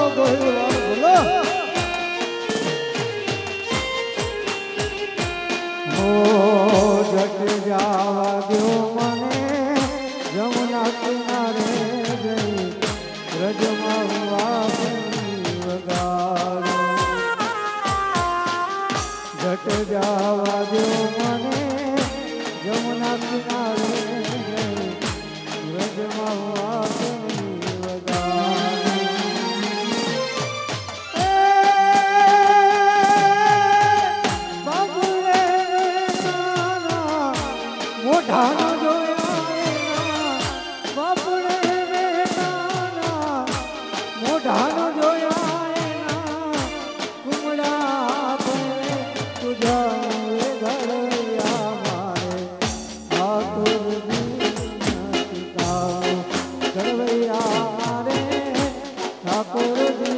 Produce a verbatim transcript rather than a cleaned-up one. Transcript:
बोलो हो जट जावा दो मने जमुना किनारे गई रजमा वगारो जट जावा दो मने जमुना किनारे गई रजमा ठाकुर